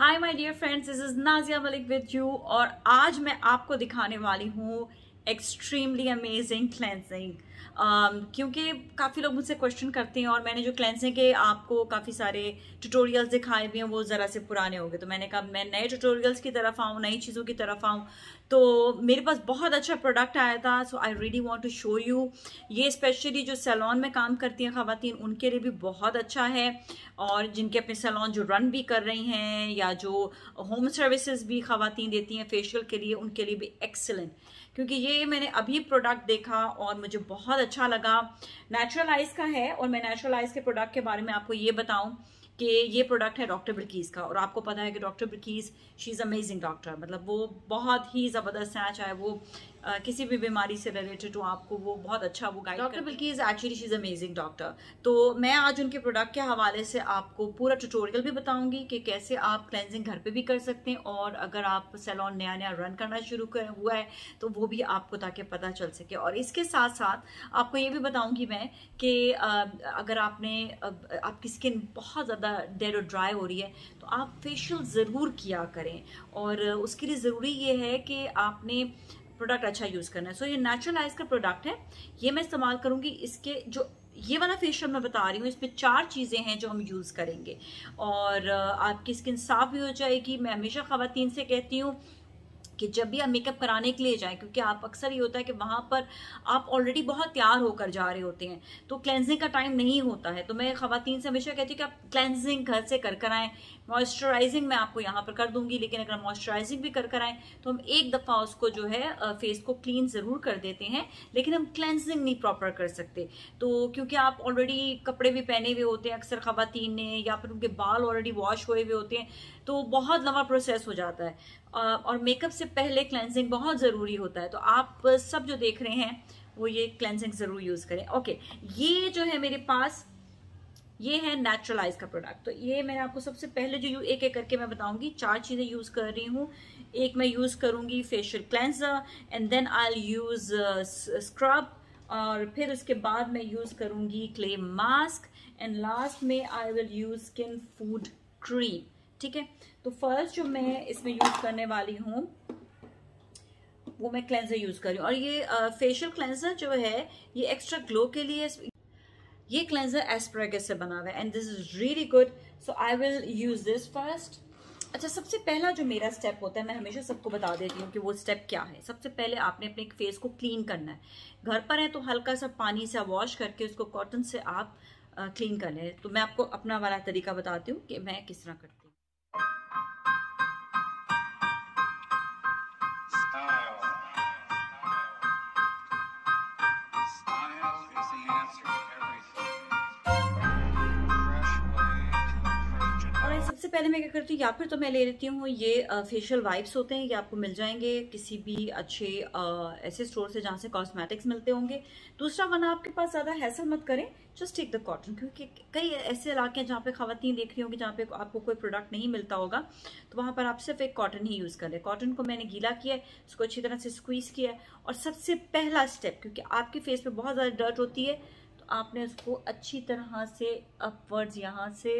Hi my dear friends, this is Nazia Malik with you. और आज मैं आपको दिखाने वाली हूँ एक्सट्रीमली अमेजिंग क्लेंजिंग। क्योंकि काफ़ी लोग मुझसे क्वेश्चन करते हैं और मैंने जो क्लेंजिंग के आपको काफ़ी सारे ट्यूटोरियल्स दिखाए भी हैं वो ज़रा से पुराने हो गए, तो मैंने कहा मैं नए ट्यूटोरियल्स की तरफ आऊँ, नई चीज़ों की तरफ आऊँ। तो मेरे पास बहुत अच्छा प्रोडक्ट आया था, so I really want to show you. ये स्पेशली जो सैलून में काम करती हैं ख़वातीन उनके लिए भी बहुत अच्छा है, और जिनके अपने सैलून जो रन भी कर रही हैं या जो होम सर्विसेज भी ख़वातीन देती हैं फेशियल के लिए, उनके लिए भी एक्सीलेंट। क्योंकि ये मैंने अभी प्रोडक्ट देखा और मुझे बहुत अच्छा लगा। नेचुरल आइज का है, और मैं नेचुरल आइज के प्रोडक्ट के बारे में आपको ये बताऊं कि ये प्रोडक्ट है डॉक्टर बिल्कीस का। और आपको पता है कि doctor Bilkis she is amazing doctor, मतलब वो बहुत ही ज़बरदस्त हैं, चाहे वो किसी भी बीमारी से रिलेटेड हो, आपको वो बहुत अच्छा वो guide. Doctor Bilkis actually she is amazing doctor. तो मैं आज उनके प्रोडक्ट के हवाले से आपको पूरा ट्यूटोरियल भी बताऊंगी कि कैसे आप क्लेंजिंग घर पे भी कर सकते हैं, और अगर आप सैलून नया नया रन करना शुरू हुआ है तो वो भी आपको ताकि पता चल सके। और इसके साथ साथ आपको ये भी बताऊंगी मैं कि अगर आपकी स्किन बहुत ज़्यादा डेड और ड्राई हो रही है तो आप फेशियल ज़रूर किया करें, और उसके लिए ज़रूरी ये है कि आपने प्रोडक्ट अच्छा यूज़ करना है। सो ये नेचुरल आइज का प्रोडक्ट है, ये मैं इस्तेमाल करूंगी। इसके जो ये वाला फेशियल मैं बता रही हूँ, इसमें 4 चीज़ें हैं जो हम यूज़ करेंगे और आपकी स्किन साफ भी हो जाएगी। मैं हमेशा ख़वातीन से कहती हूँ कि जब भी आप मेकअप कराने के लिए जाएं, क्योंकि आप अक्सर ये होता है कि वहाँ पर आप ऑलरेडी बहुत तैयार होकर जा रहे होते हैं तो क्लेंजिंग का टाइम नहीं होता है। तो मैं ख़वातीन से हमेशा कहती हूँ कि आप क्लेंजिंग घर से कर आएँ। मॉइस्चराइजिंग मैं आपको यहाँ पर कर दूंगी, लेकिन अगर मॉइस्चराइजिंग भी कर आएँ तो हम एक दफ़ा उसको जो है फेस को क्लीन ज़रूर कर देते हैं, लेकिन हम क्लेंजिंग नहीं प्रॉपर कर सकते। तो क्योंकि आप ऑलरेडी कपड़े भी पहने हुए होते हैं अक्सर ख़वातीन ने, या फिर उनके बाल ऑलरेडी वॉश हुए हुए होते हैं, तो बहुत लंबा प्रोसेस हो जाता है। और मेकअप से पहले क्लेंजिंग बहुत ज़रूरी होता है। तो आप सब जो देख रहे हैं वो ये क्लेंजिंग ज़रूर यूज़ करें। ओके, ये जो है मेरे पास ये है नेचुरल आइज का प्रोडक्ट। तो ये मैंने आपको सबसे पहले जो एक एक करके मैं बताऊंगी, 4 चीज़ें यूज़ कर रही हूँ। एक मैं यूज़ करूँगी facial cleanser, and then I use scrub, और फिर उसके बाद मैं यूज़ करूँगी क्ले मास्क, एंड लास्ट में I will use skin food cream. ठीक है, तो फर्स्ट जो मैं इसमें यूज़ करने वाली हूँ वो मैं क्लेंजर यूज़ कर रही हूँ। और ये फेशियल क्लेंजर जो है ये एक्स्ट्रा ग्लो के लिए, ये क्लेंजर एस्परेगस से बना हुआ है, and this is really good. So I will use this first. अच्छा, सबसे पहला जो मेरा स्टेप होता है, मैं हमेशा सबको बता देती हूँ कि वो स्टेप क्या है। सबसे पहले आपने अपने फेस को क्लीन करना है। घर पर है तो हल्का सा पानी से वॉश करके उसको कॉटन से आप क्लीन कर लें। तो मैं आपको अपना वाला तरीका बताती हूँ कि मैं किस तरह करती हूँ। सबसे पहले मैं क्या करती हूँ, या फिर तो मैं ले लेती हूँ ये फेशियल वाइप्स होते हैं, ये आपको मिल जाएंगे किसी भी अच्छे ऐसे स्टोर से जहाँ से कॉस्मेटिक्स मिलते होंगे। दूसरा वन, आपके पास ज़्यादा हैसल मत करें, जस्ट टेक द कॉटन, क्योंकि कई ऐसे इलाके हैं जहाँ पे ख़वातीन देख रही होंगी जहाँ पे आपको कोई प्रोडक्ट नहीं मिलता होगा, तो वहाँ पर आप सिर्फ एक कॉटन ही यूज़ करें। कॉटन को मैंने गीला किया है, उसको अच्छी तरह से स्क्वीज़ किया है, और सबसे पहला स्टेप, क्योंकि आपके फेस पे बहुत ज़्यादा डर्ट होती है, तो आपने उसको अच्छी तरह से अपवर्ड्स यहाँ से,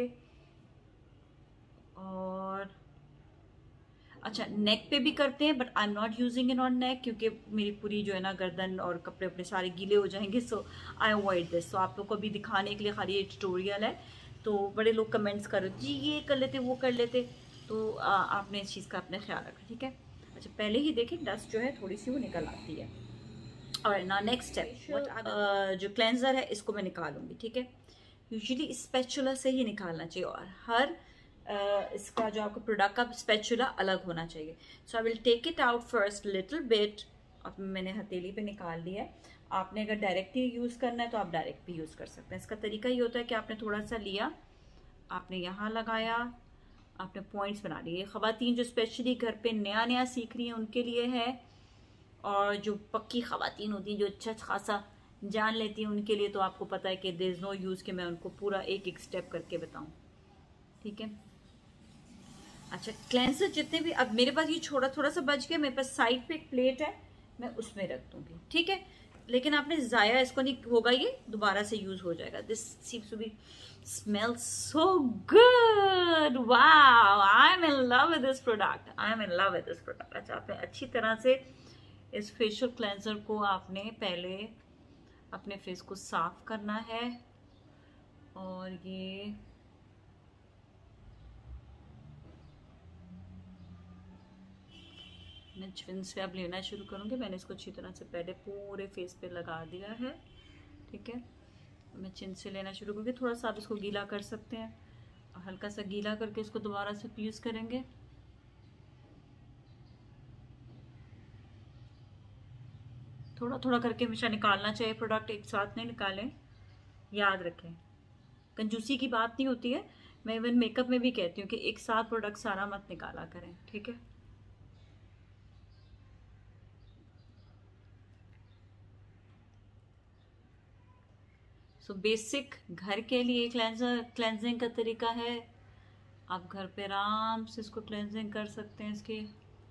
और अच्छा नेक पे भी करते हैं, but I am not using it on neck, क्योंकि मेरी पूरी जो है ना गर्दन और कपड़े अपने सारे गीले हो जाएंगे, सो आई अवॉइड दिस। सो आप लोग को भी दिखाने के लिए खाली ये ट्यूटोरियल है। तो बड़े लोग कमेंट्स करो जी ये कर लेते वो कर लेते, तो आपने इस चीज़ का अपने ख्याल रखा, ठीक है। अच्छा, पहले ही देखें डस्ट जो है थोड़ी सी वो निकल आती है। और ना नेक्स्ट स्टेप, जो क्लेंजर है इसको मैं निकालूंगी, ठीक है। यूजुअली स्पैचुला से ही निकालना चाहिए, और हर इसका जो आपका प्रोडक्ट का स्पैचुला अलग होना चाहिए। So I will take it out first little bit. अब मैंने हथेली पे निकाल लिया है। आपने अगर डायरेक्ट ही यूज़ करना है तो आप डायरेक्ट भी यूज़ कर सकते हैं। इसका तरीका ये होता है कि आपने थोड़ा सा लिया, आपने यहाँ लगाया, आपने पॉइंट्स बना लिए। ख़वातीन जो स्पेशली घर पे नया नया सीख रही हैं उनके लिए है, और जो पक्की ख़वातीन होती हैं जो अच्छा खासा जान लेती हैं उनके लिए तो आपको पता है कि देयर इज़ नो यूज़ कि मैं उनको पूरा एक एक स्टेप करके बताऊँ, ठीक है। अच्छा, क्लेंजर जितने भी, अब मेरे पास ये थोड़ा सा बच गया, मेरे पास साइड पे एक प्लेट है, मैं उसमें रख दूंगी, ठीक है। लेकिन आपने ज़ाया इसको नहीं होगा, ये दोबारा से यूज हो जाएगा। This seems to be smells so good, wow, I am in love love with this product, I am in love with this product. अच्छा, आपने अच्छी तरह से इस फेशियल क्लेंजर को आपने पहले अपने फेस को साफ करना है, और ये मैं चिन से अब लेना शुरू करूँगी। मैंने इसको अच्छी तरह से पहले पूरे फेस पे लगा दिया है, ठीक है। मैं चिन से लेना शुरू करूँगी। थोड़ा सा आप इसको गीला कर सकते हैं, और हल्का सा गीला करके इसको दोबारा से यूज़ करेंगे। थोड़ा थोड़ा करके हमेशा निकालना चाहिए प्रोडक्ट, एक साथ नहीं निकालें, याद रखें। कंजूसी की बात नहीं होती है, मैं इवन मेकअप में भी कहती हूँ कि एक साथ प्रोडक्ट सारा मत निकाला करें, ठीक है। सो बेसिक घर के लिए क्लेंजिंग का तरीका है। आप घर पे आराम से इसको क्लेंजिंग कर सकते हैं इसकी।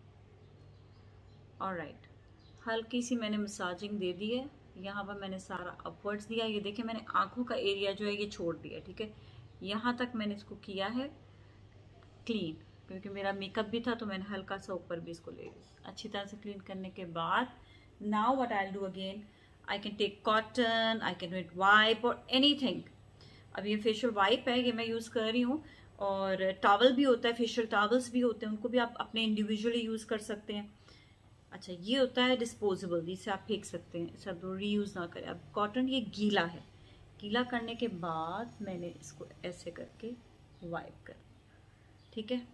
ऑलराइट, हल्की सी मैंने मसाजिंग दे दी है, यहाँ पर मैंने सारा अपवर्ड्स दिया। ये देखिए मैंने आंखों का एरिया जो है ये छोड़ दिया, ठीक है। यहाँ तक मैंने इसको किया है क्लीन, क्योंकि मेरा मेकअप भी था तो मैंने हल्का सा ऊपर भी इसको ले लिया। अच्छी तरह से क्लीन करने के बाद now what I will do again, I can take cotton, I can make wipe और एनीथिंग। अब ये फेशियल वाइप है, ये मैं यूज़ कर रही हूँ, और टॉवल भी होता है, फेशियल टॉवल्स भी होते हैं, उनको भी आप अपने इंडिविजुअली यूज़ कर सकते हैं। अच्छा, ये होता है डिस्पोजेबल, जिसे आप फेंक सकते हैं, इसे आप रीयूज़ ना करें। अब कॉटन ये गीला है, गीला करने के बाद मैंने इसको ऐसे करके वाइप कर, ठीक है।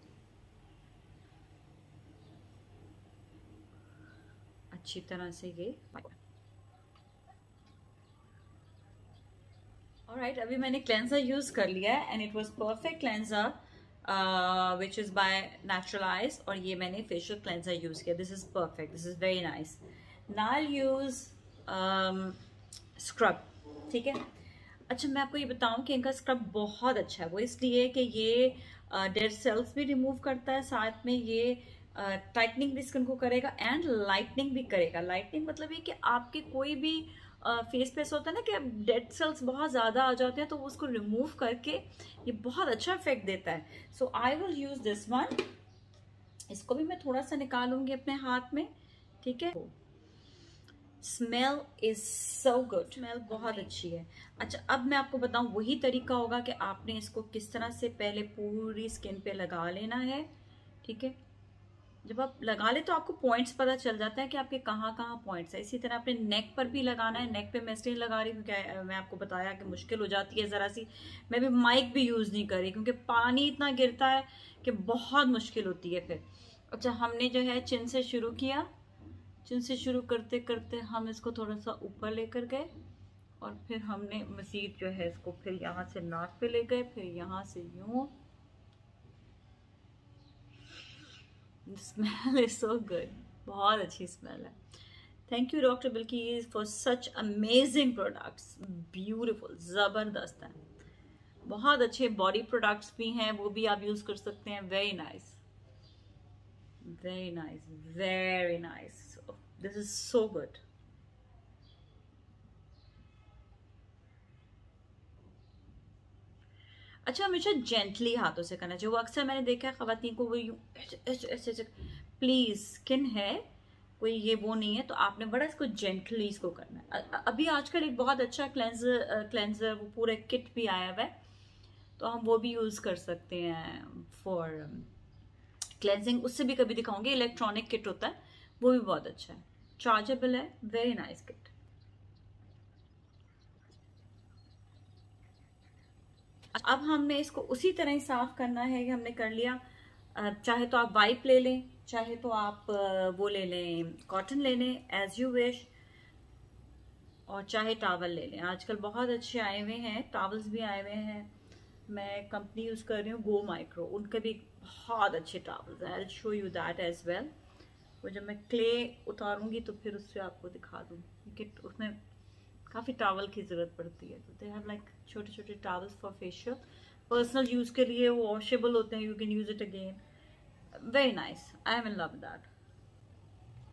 अच्छी तरह से ये ऑलराइट। अभी मैंने क्लेंजर यूज कर लिया है and it was perfect cleanser which is by natural eyes, और ये मैंने फेशियल क्लेंजर यूज किया। This is perfect, this is very nice. Now I use scrub, ठीक है। अच्छा, मैं आपको ये बताऊं कि इनका स्क्रब बहुत अच्छा है। वो इसलिए कि ये डेड सेल्स भी रिमूव करता है, साथ में ये टाइटनिंग भी स्किन को करेगा एंड लाइटनिंग भी करेगा। लाइटनिंग मतलब ये कि आपके कोई भी फेस पे होता है ना कि डेड सेल्स बहुत ज़्यादा आ जाते हैं, तो उसको रिमूव करके ये बहुत अच्छा इफेक्ट देता है। So I will use this one. इसको भी मैं थोड़ा सा निकालूंगी अपने हाथ में, ठीक है। Smell is so good, smell बहुत अच्छी है। अच्छा, अब मैं आपको बताऊं वही तरीका होगा कि आपने इसको किस तरह से पहले पूरी स्किन पे लगा लेना है, ठीक है। जब आप लगा ले तो आपको पॉइंट्स पता चल जाता है कि आपके कहाँ कहाँ पॉइंट्स है। इसी तरह अपने नेक पर भी लगाना है। नेक पे मैं इसलिए लगा रही हूँ क्योंकि मैं आपको बताया कि मुश्किल हो जाती है ज़रा सी। मैं भी माइक भी यूज़ नहीं कर रही क्योंकि पानी इतना गिरता है कि बहुत मुश्किल होती है फिर। अच्छा, हमने जो है चिन से शुरू किया, चिन से शुरू करते करते हम इसको थोड़ा सा ऊपर लेकर गए, और फिर हमने मज़ीद जो है इसको फिर यहाँ से नाक पे ले गए, फिर यहाँ से यूँ। स्मेल इज सो गुड, बहुत अच्छी स्मेल है। Thank you doctor Bilkis for such amazing products, beautiful, ज़बरदस्त है। बहुत अच्छे बॉडी प्रोडक्ट्स भी हैं, वो भी आप यूज़ कर सकते हैं। Very nice, very nice, very nice, this is so good. अच्छा, हमेशा जेंटली हाथों से करना चाहिए। वो अक्सर मैंने देखा है खवातीन को वो यूं ऐसे ऐसे। प्लीज, स्किन है कोई ये वो नहीं है, तो आपने बड़ा इसको जेंटली इसको करना है। अभी आजकल एक बहुत अच्छा क्लेंजर वो पूरा किट भी आया हुआ है, तो हम वो भी यूज कर सकते हैं फॉर क्लेंजिंग। उससे भी कभी दिखाऊंगी, इलेक्ट्रॉनिक किट होता है, वो भी बहुत अच्छा है, चार्जेबल है, वेरी नाइस किट। अब हमने इसको उसी तरह ही साफ करना है कि हमने कर लिया। चाहे तो आप वाइप ले लें, चाहे तो आप वो ले लें, कॉटन ले लें, एज यू विश, और चाहे टॉवल ले लें। आजकल बहुत अच्छे आए हुए हैं, टॉवल्स भी आए हुए हैं। मैं कंपनी यूज कर रही हूँ गो माइक्रो, उनके भी बहुत अच्छे टॉवल्स हैं। I will show you that as well. वो जब मैं क्ले उतारूंगी तो फिर उससे आपको दिखा दूँ कि उसमें काफ़ी टॉवल की ज़रूरत पड़ती है। तो दे हैव लाइक छोटे छोटे towels for facial, personal use के लिए, वो वॉशेबल होते हैं, you can use it again. Very nice, I am in love that.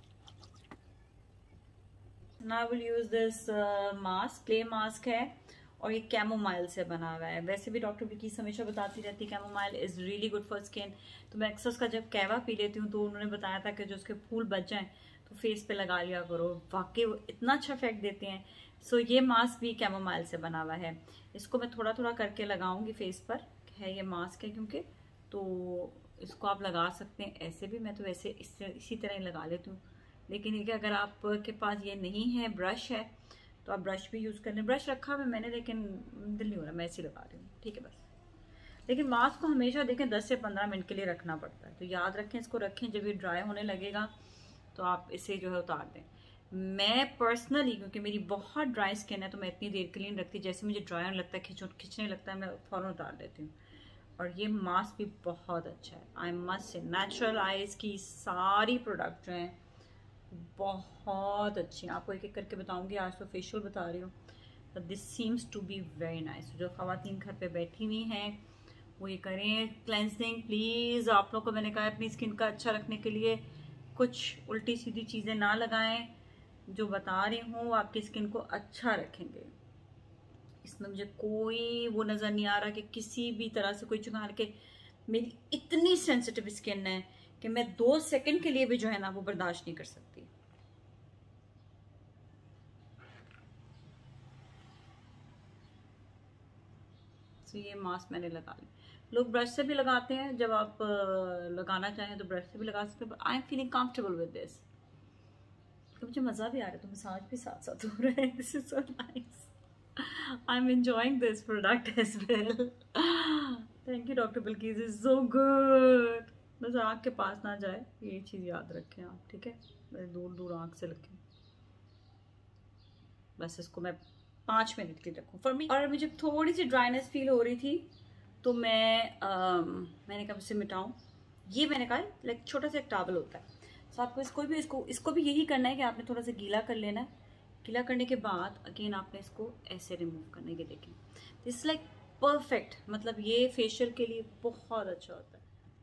Now I will use this mask, clay mask है, और ये कैमोमाइल से बना हुआ है। वैसे भी डॉक्टर बिल्किस हमेशा बताती रहती है chamomile is really good for skin. तो मैं अक्सर उसका जब कहवा पी लेती हूँ तो उन्होंने बताया था कि जो उसके फूल बच जाएँ तो फेस पे लगा लिया करो, वाकई वो इतना अच्छा इफेक्ट देते हैं। सो ये मास्क भी कैमोमाइल से बना हुआ है। इसको मैं थोड़ा थोड़ा करके लगाऊंगी फेस पर, है ये मास्क है क्योंकि, तो इसको आप लगा सकते हैं ऐसे भी। मैं तो वैसे इसी तरह ही लगा लेती हूँ, लेकिन ये कि अगर आपके पास ये नहीं है, ब्रश है, तो आप ब्रश भी यूज़ करने। ब्रश रखा हुआ मैंने, लेकिन दिल नहीं हो रहा, मैं ऐसे ही लगा रही हूँ, ठीक है बस। लेकिन मास्क को हमेशा देखें 10 से 15 मिनट के लिए रखना पड़ता है, तो याद रखें, इसको रखें। जब ये ड्राई होने लगेगा तो आप इसे जो है उतार दें। मैं पर्सनली, क्योंकि मेरी बहुत ड्राई स्किन है, तो मैं इतनी देर के लिए नहीं रखती। जैसे मुझे ड्राई होने लगता है, खिंचने लगता है, मैं फ़ौरन उतार देती हूँ। और ये मास्क भी बहुत अच्छा है, I must say. Natural eyes की सारी प्रोडक्ट जो हैं बहुत अच्छी हैं। आपको एक एक करके बताऊंगी, आज तो फेशियल बता रही हूँ। But this seems to be very nice. जो ख़वातीन घर पे बैठी हुई हैं वो ये करें क्लेंजिंग प्लीज़। आप लोगों को मैंने कहा अपनी स्किन का अच्छा रखने के लिए कुछ उल्टी सीधी चीज़ें ना लगाएं। जो बता रही हूँ आपकी स्किन को अच्छा रखेंगे। इसमें मुझे कोई वो नज़र नहीं आ रहा कि किसी भी तरह से कोई चुनार के। मेरी इतनी सेंसिटिव स्किन है कि मैं 2 सेकंड के लिए भी जो है ना वो बर्दाश्त नहीं कर सकती। तो ये मास्क मैंने लगा लिया। लोग ब्रश से भी लगाते हैं, जब आप लगाना चाहें तो ब्रश से भी लगा सकते हैं, but I am feeling comfortable with this. तो मुझे मज़ा भी आ रहा है, तो मसाज भी साथ साथ हो रहा है। This is so nice, I am enjoying this product as well. Thank you doctor Bilkis, is so good. बस आँख के पास ना जाए, ये चीज़ याद रखें आप, ठीक है? बस दूर दूर आँख से रखें। बस इसको मैं 5 मिनट के लिए रखूँ फॉर मी। और मुझे थोड़ी सी ड्राइनेस फील हो रही थी, तो मैंने कब से मिटाऊँ। ये मैंने कहा लाइक छोटा सा एक टॉवल होता है, तो आपको इसको भी यही करना है कि आपने थोड़ा सा गीला कर लेना है। गीला करने के बाद अगेन आपने इसको ऐसे रिमूव करने के, देखें दिस लाइक परफेक्ट। मतलब ये फेशियल के लिए बहुत अच्छा होता है।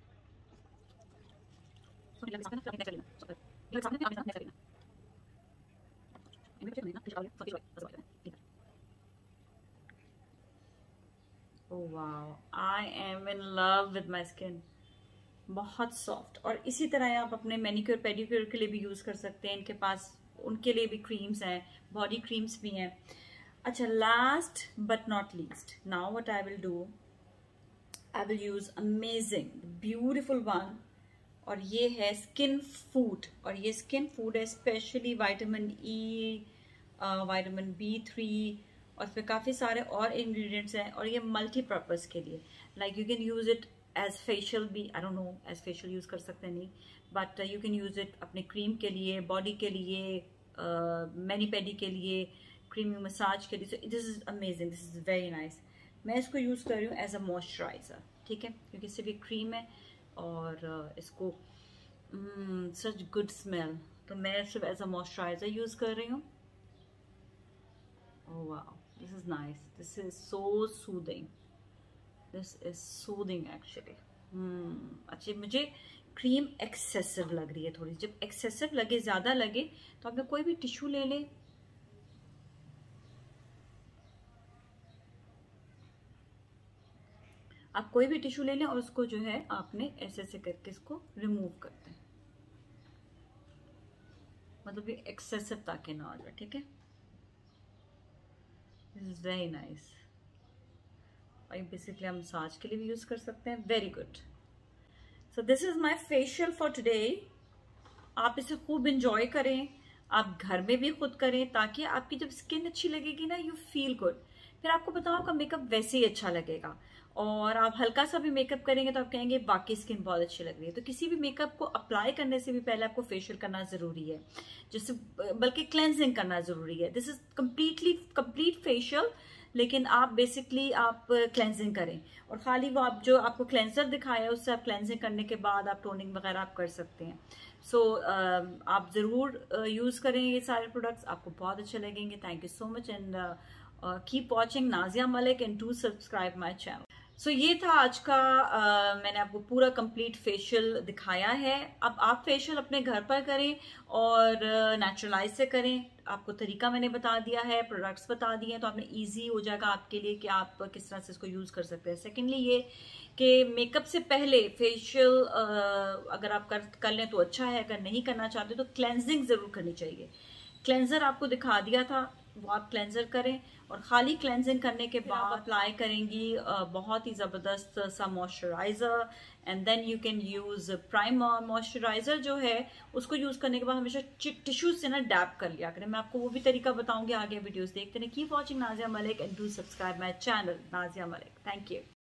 Oh wow, I am in love with my skin. बहुत सॉफ्ट। और इसी तरह आप अपने मैनिक्योर पेडिक्योर के लिए भी यूज़ कर सकते हैं। इनके पास उनके लिए भी क्रीम्स हैं, बॉडी क्रीम्स भी हैं। अच्छा, last but not least, now what I will do, I will use amazing beautiful one, और ये है स्किन फूड। और ये स्किन फूड है specially vitamin E, vitamin B3, और फिर काफ़ी सारे और इंग्रेडिएंट्स हैं। और ये मल्टीपर्पज़ के लिए, like you can use it as facial भी, I don't know as facial use कर सकते हैं नहीं, but you can use it अपने क्रीम के लिए, बॉडी के लिए, मैनी पेडी के लिए, क्रीमी मसाज के लिए। So this is amazing, this is very nice. मैं इसको यूज़ कर रही हूँ एज अ मॉइस्चराइज़र, ठीक है, क्योंकि सिर्फ एक क्रीम है और इसको सच गुड स्मेल, तो मैं सिर्फ एज अ मॉइस्चराइज़र यूज़ कर रही हूँ। Oh wow, this is nice, this is so soothing, this is soothing actually. अच्छी मुझे क्रीम एक्सेसिव लग रही है थोड़ी। जब एक्सेसिव लगे, ज़्यादा लगे, तो आपने कोई भी टिश्यू ले ले, आप कोई भी टिश्यू ले लें और उसको जो है आपने ऐसे ऐसे करके इसको रिमूव करते हैं, मतलब ये एक्सेसिव ताकि ना हो जाए, ठीक है। This is very nice. और ये बेसिकली हम मसाज के लिए भी यूज कर सकते हैं। Very good. So this is my facial for today. आप इसे खूब इंजॉय करें, आप घर में भी खुद करें, ताकि आपकी जब स्किन अच्छी लगेगी ना, यू फील गुड। फिर आपको बताओ, आपका मेकअप वैसे ही अच्छा लगेगा। और आप हल्का सा भी मेकअप करेंगे तो आप कहेंगे बाकी स्किन बहुत अच्छी लग रही है। तो किसी भी मेकअप को अप्लाई करने से भी पहले आपको फेशियल करना जरूरी है, जिससे बल्कि क्लेंजिंग करना जरूरी है। दिस इज कंप्लीट फेशियल, लेकिन आप बेसिकली आप क्लेंजिंग करें। और खाली वो आप जो आपको क्लेंजर दिखाया है उससे आप क्लेंजिंग करने के बाद आप टोनिंग वगैरह आप कर सकते हैं। सो आप ज़रूर यूज़ करें ये सारे प्रोडक्ट्स, आपको बहुत अच्छे लगेंगे। Thank you so much and keep watching Nazia Malik and do subscribe my channel. ये था आज का मैंने आपको पूरा कंप्लीट फेशियल दिखाया है। अब आप फेशियल अपने घर पर करें और नेचुरलाइज से करें। आपको तरीका मैंने बता दिया है, प्रोडक्ट्स बता दिए हैं, तो आपने इजी हो जाएगा आपके लिए कि आप किस तरह से इसको यूज़ कर सकते हैं। सेकेंडली ये कि मेकअप से पहले फेशियल अगर आप कर लें तो अच्छा है, अगर नहीं करना चाहते तो क्लेंजिंग ज़रूर करनी चाहिए। क्लेंजर आपको दिखा दिया था, वो आप क्लेंजर करें और खाली क्लेंजिंग करने के बाद आप अप्लाई करेंगी बहुत ही ज़बरदस्त सा moisturiser, and then you can use primer. Moisturiser जो है उसको यूज़ करने के बाद हमेशा टिश्यू से ना डैप कर लिया करें। मैं आपको वो भी तरीका बताऊंगी आगे। वीडियोस देखते रहें। Keep watching Nazia Malik and do subscribe my channel Nazia Malik. Thank you.